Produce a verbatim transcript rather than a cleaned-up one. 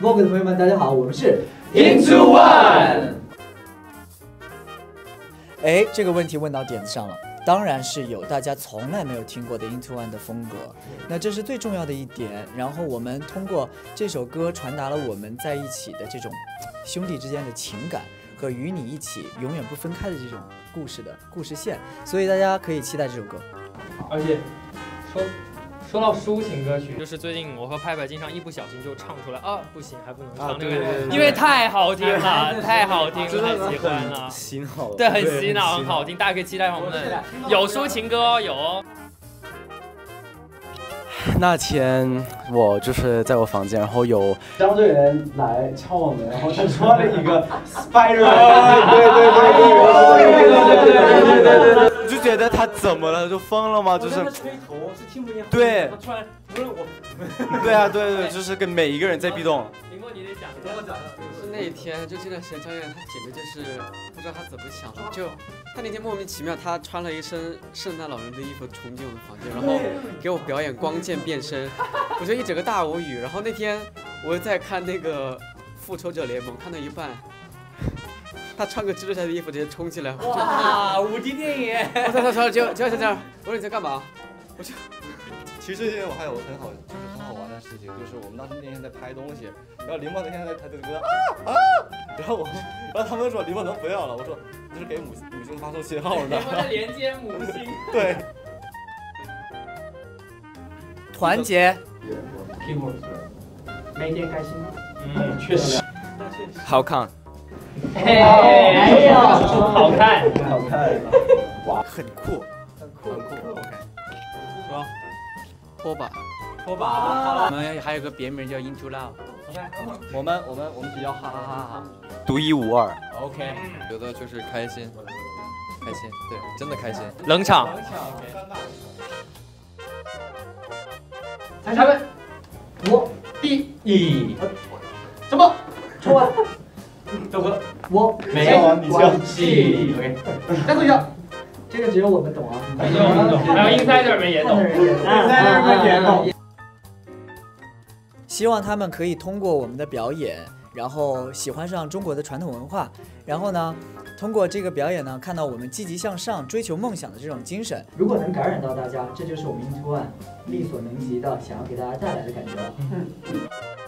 Vogue 的朋友们，大家好，我们是 Into One。 哎，这个问题问到点子上了。 当然是有大家从来没有听过的 Into One 的风格，那这是最重要的一点。然后我们通过这首歌传达了我们在一起的这种兄弟之间的情感和与你一起永远不分开的这种故事的故事线，所以大家可以期待这首歌。 而且说说到抒情歌曲，就是最近我和派派经常一不小心就唱出来啊，不行还不能唱这个，因为太好听了，太好听了，太喜欢了， 洗脑， 对，很洗脑，很好听，大家可以期待我们的有抒情歌哦，有哦。 那天我就是在我房间，然后有张队员来敲我们，然后他穿了一个 Spider， 对对对对对对对对，就觉得他怎么了，就疯了吗？就是吹头是听不见， 对， 他穿不是我， 对啊对对，就是跟每一个人在逼动。 林墨，你得讲， 跟我讲，是那一天，就这段时间，张远他简直就是不知道他怎么想的，就他那天莫名其妙，他穿了一身圣诞老人的衣服冲进我的房间，然后给我表演光剑变身，我就一整个大无语。然后那天我在看那个复仇者联盟，看到一半，他穿个蜘蛛侠的衣服直接冲进来， 哇，无敌电影！ 我操操操，就就在这儿，我说你在干嘛？我就。 其实这天我还有很好，就是很好玩的事情，就是我们当时那天在拍东西，然后林墨那天在他就觉得啊啊，然后我，然后他们说林墨能不要了，我说这是给母母星发送信号的。 林墨在连接母星。 对。 团结。 每天开心吗？ 嗯，确实。 好看。 哎呦，好看， 好看， 哇，很酷， 很酷，很酷。OK。 说。拖把， 拖把， 我们还有个别名叫 Into Love。 我们我们我们比较哈哈哈哈， 独一无二。 OK， 觉得就是开心，开心，对，真的开心。 冷场。 裁判，我第一，什么？抽完，周哥，我没关系。OK， 再做一下。这个只有我们懂啊， 只有我们懂，还有 insider 们也懂 ，insider 们也懂。 希望他们可以通过我们的表演，然后喜欢上中国的传统文化，然后呢，通过这个表演呢，看到我们积极向上、追求梦想的这种精神。 如果能感染到大家，这就是我们 Into One 力所能及的想要给大家带来的感觉了。嗯。